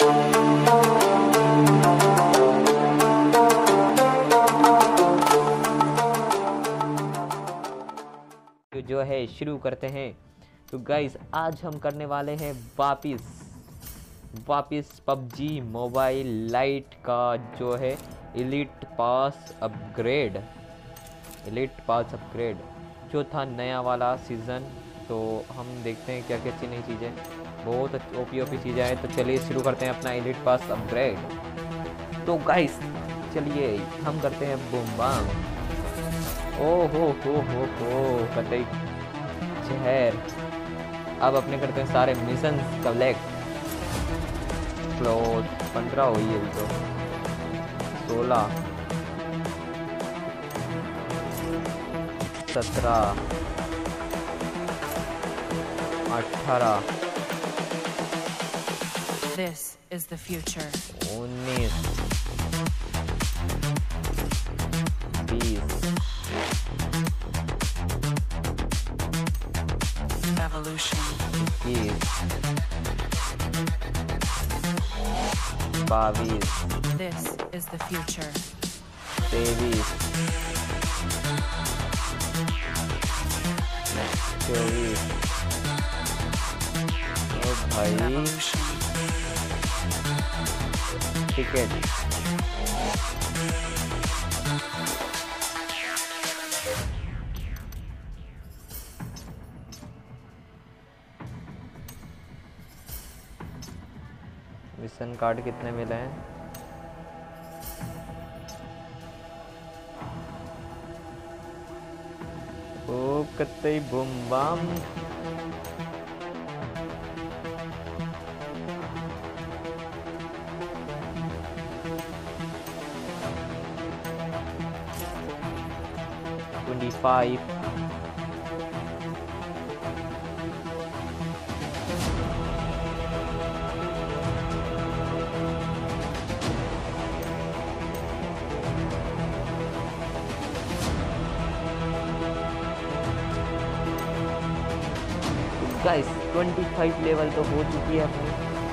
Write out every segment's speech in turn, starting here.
जो है शुरू करते हैं। तो गाइस आज हम करने वाले हैं वापिस पबजी मोबाइल लाइट का जो है एलिट पास अपग्रेड जो था नया वाला सीज़न। तो हम देखते हैं क्या क्या अच्छी नई चीज़ें, बहुत ओपी चीज़ें हैं। तो चलिए शुरू करते हैं अपना एलिट पास अपग्रेड। तो गाइस चलिए हम करते हैं बूम बाम। ओ हो कतई शहर। अब अपने करते हैं सारे मिशन कलेक्ट। क्लोज 15 हुई है अभी तो 16 17 18 This is the future. 19 20 Evolution. 21 22 This is the future. 23 24 ओ भाई Evolution. टिकट मिशन कार्ड कितने मिले हैं? ओ कतई बूम बम। गाइस 25 लेवल तो हो चुकी है अपनी।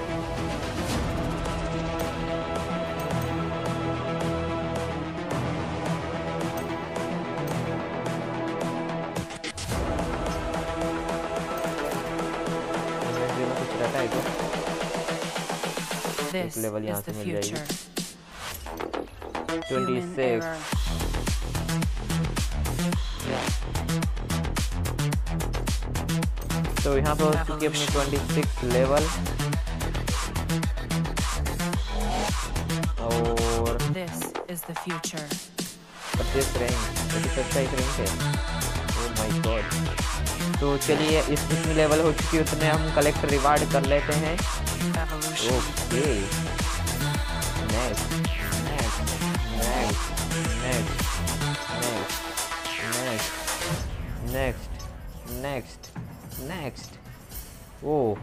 कुछ रहता है क्या? एक लेवल यहाँ से मिल जाएगी। 26 तो यहाँ पे हो चुकी है अपनी 26 लेवल। और 25 रैंक है। Oh my god. तो चलिए जितनी लेवल हो चुकी है उतने हम कलेक्ट रिवार्ड कर लेते हैं। Okay next. ओ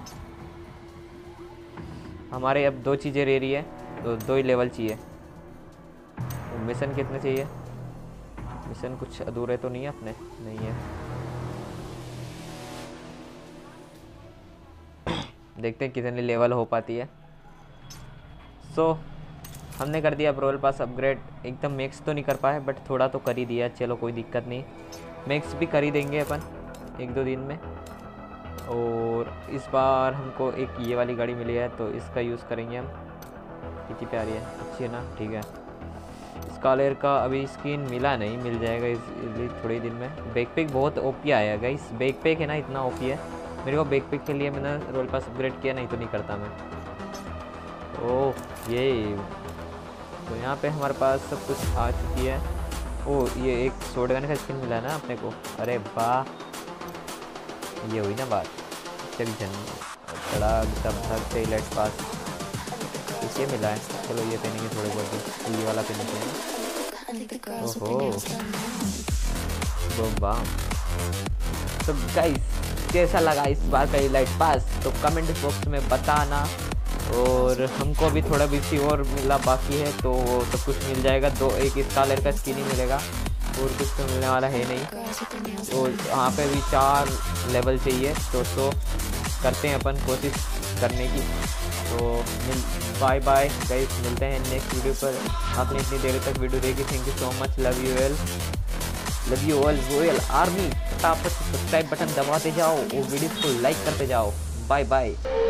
हमारे अब 2 चीज़ें रह रही है, तो 2 ही लेवल चाहिए। तो मिशन कितने चाहिए? मिशन कुछ अधूरे तो नहीं है अपने? नहीं है। देखते हैं कितने लेवल हो पाती है। सो हमने कर दिया रोल पास अपग्रेड। एकदम मैक्स तो नहीं कर पाए बट थोड़ा तो कर ही दिया। चलो कोई दिक्कत नहीं, मैक्स भी कर ही देंगे अपन 1-2 दिन में। और इस बार हमको एक ये वाली गाड़ी मिली है तो इसका यूज़ करेंगे हम। कितनी प्यारी है, अच्छी है ना? ठीक है। स्कॉलर का अभी स्किन मिला नहीं, मिल जाएगा इस थोड़े दिन में। बैकपैक बहुत ओपी आया गाइस। बैकपैक है ना, इतना ओपी है। मेरे को बैकपैक के लिए मैंने रोल पास अपग्रेड किया, नहीं तो नहीं करता मैं। ओह ये तो यहाँ पे हमारे पास सब कुछ आ चुकी है। ओह ये एक शॉटगन का स्किन मिला ना अपने को। अरे वाह, ये हुई ना बात। चल बड़ा धक से एलिट पास इसे मिला है। चलो ये पहनेंगे थोड़े बहुत, ये वाला पहनते हैं। ओहो बम बम। तो गाइस कैसा लगा इस बार का एलिट पास तो कमेंट बॉक्स में बताना। और हमको भी थोड़ा बीसी और मिला बाकी है, तो सब कुछ मिल जाएगा। एक स्कॉलर का स्किन ही मिलेगा और कुछ तो मिलने वाला है नहीं। तो यहाँ पे भी 4 लेवल चाहिए। तो करते हैं अपन कोशिश करने की। तो बाय बाय गाइस, मिलते हैं नेक्स्ट वीडियो पर। आपने इतनी देर तक वीडियो देखी, thank you so much, love you all royal army. फटाफट सब्सक्राइब बटन दबाते जाओ और वीडियो को लाइक करते जाओ। Bye bye.